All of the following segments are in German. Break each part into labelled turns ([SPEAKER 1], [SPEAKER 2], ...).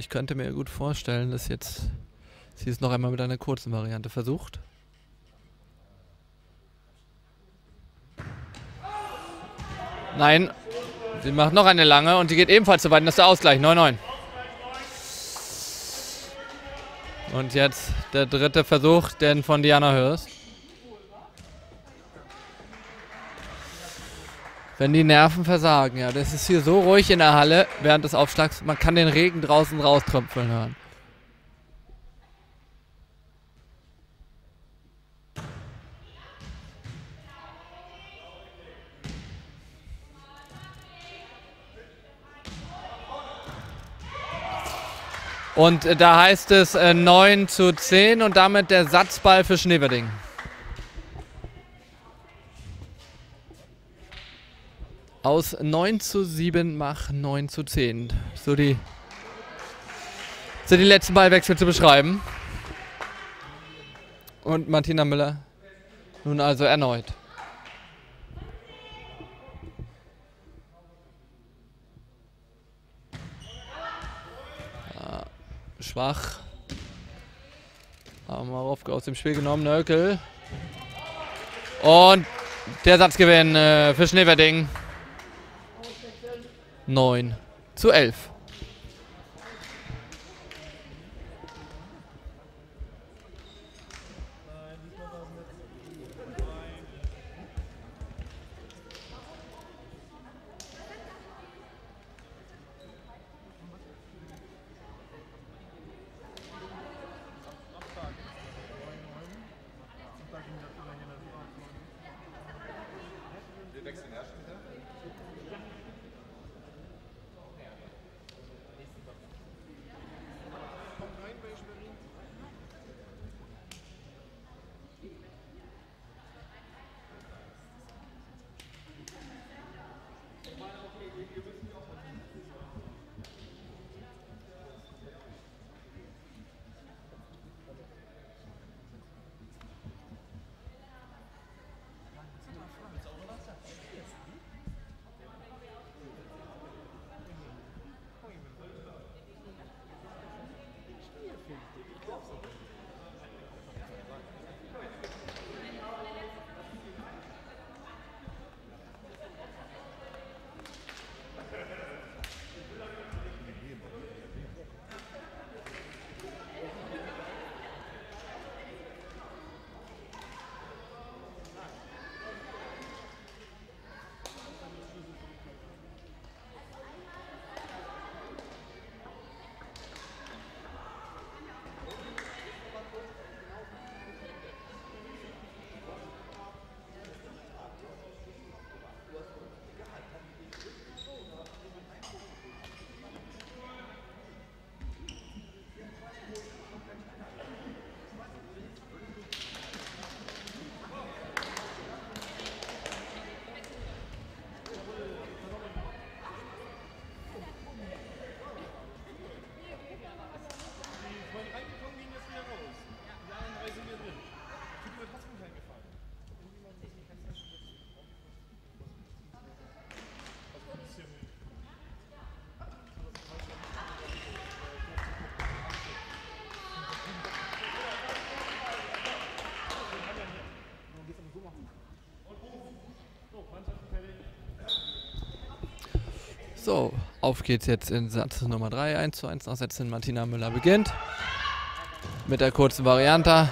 [SPEAKER 1] Ich könnte mir gut vorstellen, dass jetzt sie es noch einmal mit einer kurzen Variante versucht. Nein, sie macht noch eine lange und die geht ebenfalls so weit. Und das ist der Ausgleich, 9-9. Und jetzt der dritte Versuch, den von Diana Hürst. Wenn die Nerven versagen, ja, das ist hier so ruhig in der Halle während des Aufschlags, man kann den Regen draußen rauströpfeln hören. Und da heißt es 9-10 und damit der Satzball für Schneverding. Aus 9-7 mach 9-10. So die letzten Ballwechsel zu beschreiben. Und Martina Müller nun also erneut. Ja, schwach. Haben Marowka aus dem Spiel genommen. Nökel. Und der Satzgewinn für Schneverding. 9-11. So, auf geht's jetzt in Satz Nummer 3. 1:1 nachsetzen. Martina Müller beginnt. Mit der kurzen Variante.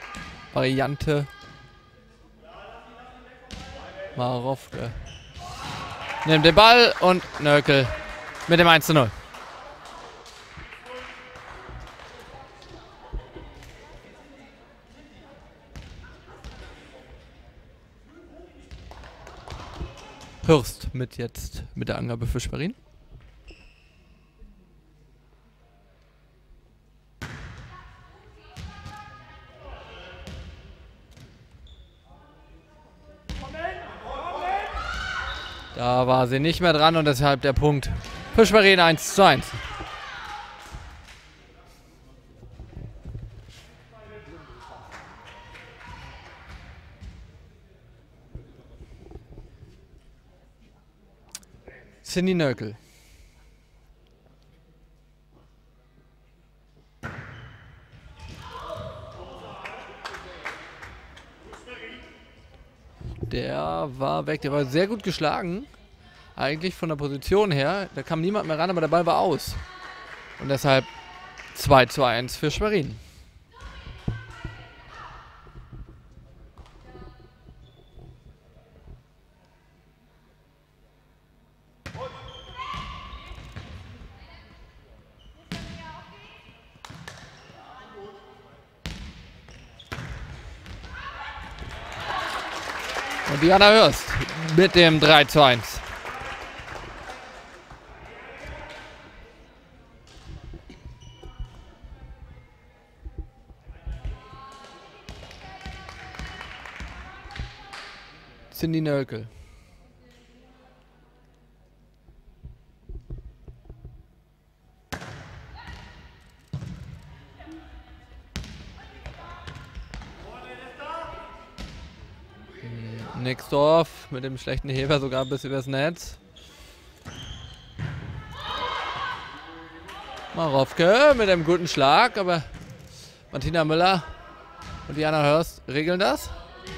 [SPEAKER 1] Marowka nimmt den Ball und Nökel mit dem 1:0. Hürst mit der Angabe für Schwerin. Da war sie nicht mehr dran und deshalb der Punkt für Schwerin 1:1. Cindy Nökel. Müller war weg. Der war sehr gut geschlagen. Eigentlich von der Position her. Da kam niemand mehr ran, aber der Ball war aus. Und deshalb 2:1 für Schwerin. Und Diana Hürst mit dem 3:1. Cindy Nölkel. Nixdorf mit dem schlechten Heber sogar bis übers Netz. Marowke mit einem guten Schlag, aber Martina Müller und Diana Hürst regeln das.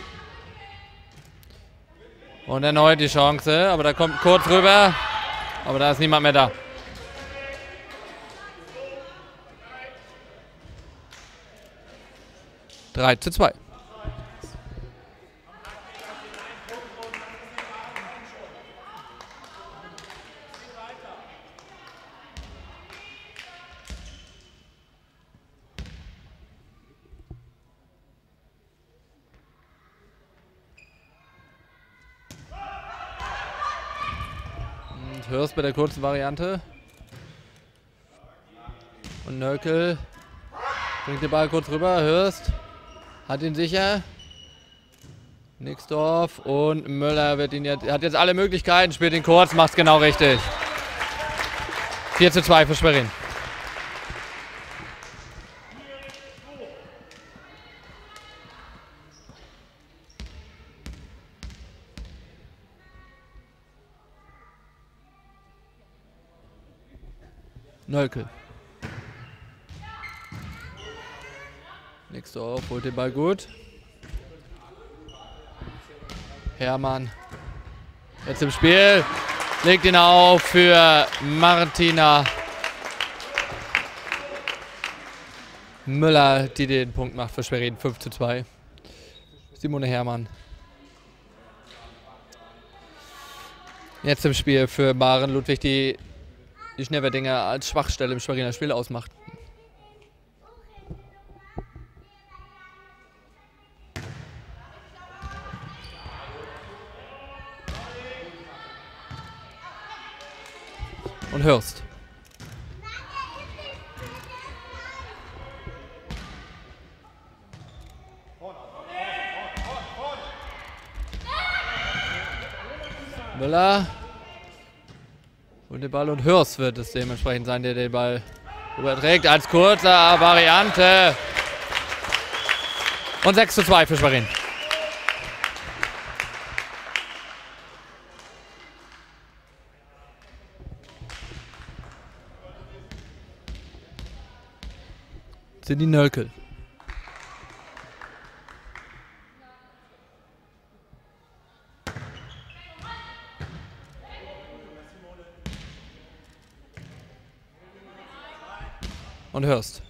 [SPEAKER 1] Und erneut die Chance, aber da kommt kurz rüber, aber da ist niemand mehr da. Drei zu 2. Hürst bei der kurzen Variante. Und Nölkel bringt den Ball kurz rüber. Hürst hat ihn sicher. Nixdorf und Müller wird ihn jetzt, hat jetzt alle Möglichkeiten, spielt ihn kurz, macht es genau richtig. 4 zu 2 für Schwerin. Nölkel. Nixdorf holt den Ball gut. Hermann. Jetzt im Spiel. Legt ihn auf für Martina Müller, die den Punkt macht für Schwerin. 5 zu 2. Simone Hermann. Jetzt im Spiel für Maren Ludwig, die Schnellwerdinger als Schwachstelle im Schweriner Spiel ausmacht. Und Hürst. Müller. Und den Ball und Hürst wird es dementsprechend sein, der den Ball überträgt als kurze Variante. Und 6 zu 2 für Schwerin. Cindy Nölkel. Und Hürst.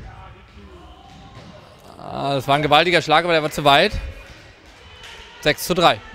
[SPEAKER 1] Das war ein gewaltiger Schlag, aber der war zu weit. 6 zu 3.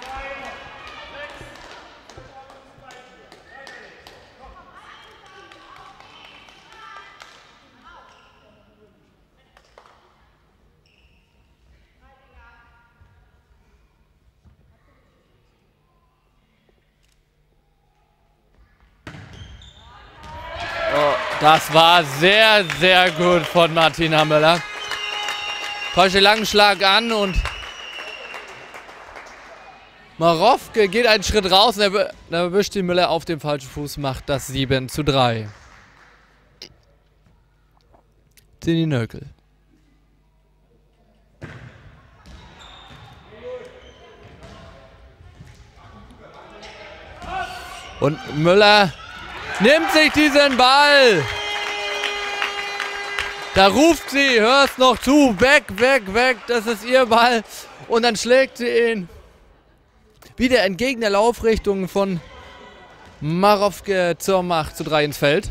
[SPEAKER 1] Das war sehr, sehr gut von Martina Müller. Täuscht den langen Schlag an und Marowke geht einen Schritt raus und er erwischt die Müller auf dem falschen Fuß, macht das 7 zu 3. Cindy Nölkel. Und Müller nimmt sich diesen Ball. Da ruft sie, hörst noch zu, weg, weg, weg, das ist ihr Ball. Und dann schlägt sie ihn Wieder entgegen der Laufrichtung von Marowke zur Macht zu 3 ins Feld.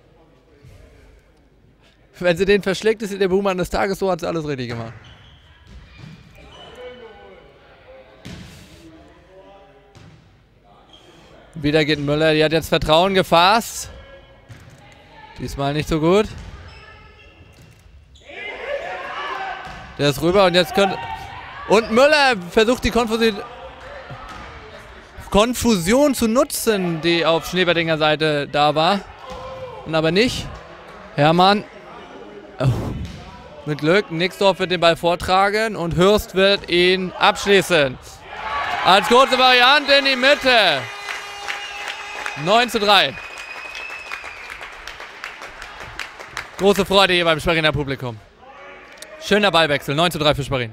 [SPEAKER 1] Wenn sie den verschlägt, ist sie der Buhmann des Tages, so hat sie alles richtig gemacht. Wieder geht Müller, die hat jetzt Vertrauen gefasst. Diesmal nicht so gut. Der ist rüber und jetzt könnte... Und Müller versucht die Konfusion zu nutzen, die auf Schneeberdinger Seite da war. Und aber nicht. Hermann. Oh. Mit Glück. Nixdorf wird den Ball vortragen und Hürst wird ihn abschließen. Als kurze Variante in die Mitte. 9:3. Große Freude hier beim Schweriner Publikum. Schöner Ballwechsel. 9:3 für Schwerin.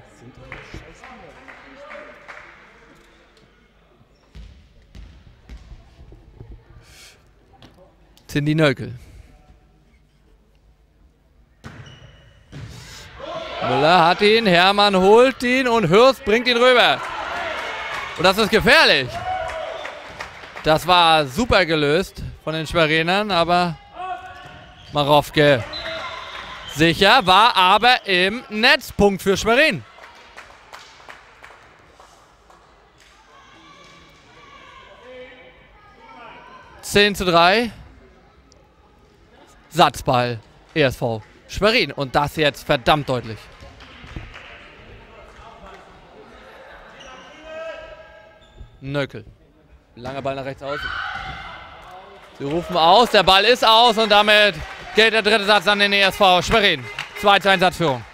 [SPEAKER 1] Cindy Nölkel. Müller hat ihn, Hermann holt ihn und Hürst bringt ihn rüber. Und das ist gefährlich. Das war super gelöst von den Schwerinern, aber Marowke sicher, war aber im Netz. Punkt für Schwerin. (10:3). Satzball, ESV Schwerin. Und das jetzt verdammt deutlich. Nölkel. Langer Ball nach rechts aus. Sie rufen aus, der Ball ist aus und damit geht der dritte Satz an den ESV Schwerin. 2:1 Satzführung.